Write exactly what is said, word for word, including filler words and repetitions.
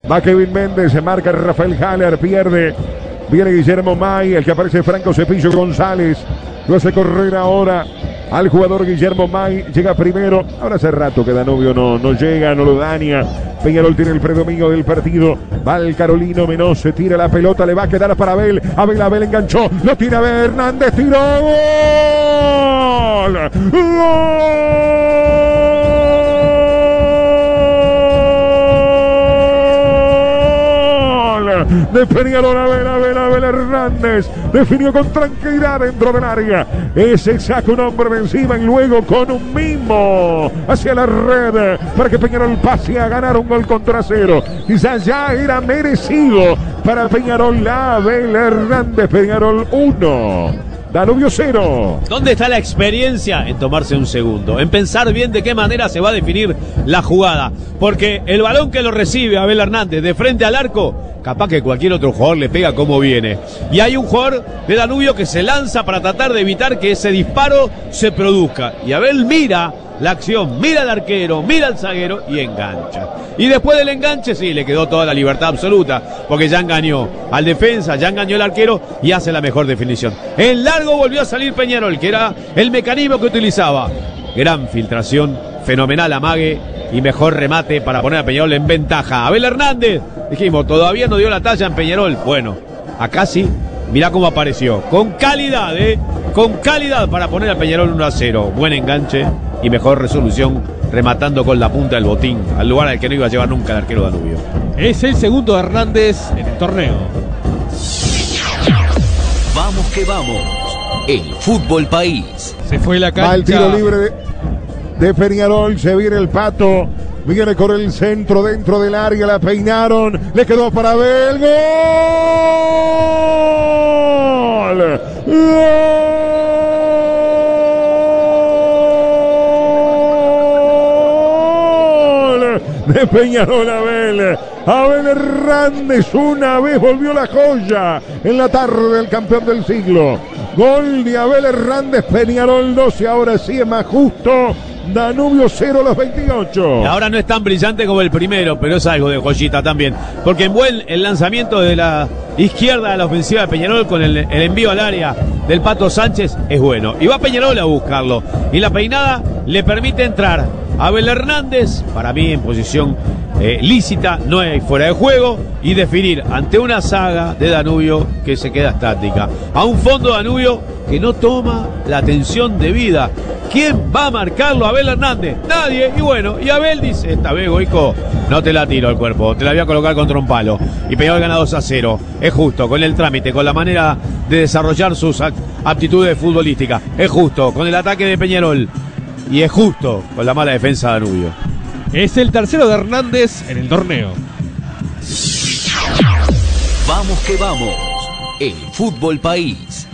Va Kevin Méndez, se marca Rafael Haller, pierde. Viene Guillermo May, el que aparece Franco Cepillo González. Lo hace correr ahora al jugador Guillermo May. Llega primero. Ahora hace rato que Danubio no, no llega, no lo daña. Peñarol tiene el predominio del partido. Va el Carolino Menos, se tira la pelota, le va a quedar para Abel. Abel, Abel enganchó. Lo tira Abel Hernández, tiró. ¡Gol! ¡Gol! De Peñarol, Abel, Abel, Abel Hernández definió con tranquilidad dentro del área. Ese saca un hombre de encima y luego con un mimo hacia la red para que Peñarol pase a ganar un gol contra cero. Quizás ya era merecido para Peñarol. Abel Hernández, Peñarol uno. Danubio cero. ¿Dónde está la experiencia? En tomarse un segundo, en pensar bien de qué manera se va a definir la jugada, porque el balón que lo recibe Abel Hernández de frente al arco, capaz que cualquier otro jugador le pega como viene, y hay un jugador de Danubio que se lanza para tratar de evitar que ese disparo se produzca, y Abel mira la acción, mira al arquero, mira al zaguero y engancha. Y después del enganche sí, le quedó toda la libertad absoluta, porque ya engañó al defensa, ya engañó al arquero y hace la mejor definición. En largo volvió a salir Peñarol, que era el mecanismo que utilizaba. Gran filtración, fenomenal amague y mejor remate para poner a Peñarol en ventaja. Abel Hernández, dijimos, todavía no dio la talla en Peñarol. Bueno, acá sí, mirá cómo apareció, con calidad, ¿eh? Con calidad para poner a Peñarol uno a cero. Buen enganche y mejor resolución, rematando con la punta del botín al lugar al que no iba a llevar nunca el arquero Danubio. Es el segundo de Hernández en el torneo. Vamos que vamos, el Fútbol País. Se fue la cancha. Va el tiro libre de, de Peñarol, se viene el Pato. Viene con el centro dentro del área, la peinaron, le quedó para Abel. ¡Gol! ¡Gol! De Peñarol, Abel. Abel Hernández una vez volvió la joya en la tarde del campeón del siglo. Gol de Abel Hernández, Peñarol doce, ahora sí es más justo. Danubio cero a los veintiocho. Y ahora no es tan brillante como el primero, pero es algo de joyita también. Porque en buen el lanzamiento de la izquierda de la ofensiva de Peñarol con el, el envío al área del Pato Sánchez es bueno. Y va Peñarol a buscarlo. Y la peinada le permite entrar a Abel Hernández, para mí en posición eh, lícita, no hay fuera de juego, y definir ante una saga de Danubio que se queda estática. A un fondo Danubio que no toma la atención debida. ¿Quién va a marcarlo? Abel Hernández. Nadie. Y bueno, y Abel dice, esta vez, Goico, no te la tiro al cuerpo, te la voy a colocar contra un palo. Y Peñarol gana dos a cero. Es justo, con el trámite, con la manera de desarrollar sus aptitudes futbolísticas. Es justo, con el ataque de Peñarol. Y es justo, con la mala defensa de Danubio. Es el tercero de Hernández en el torneo. Vamos que vamos, el Fútbol País.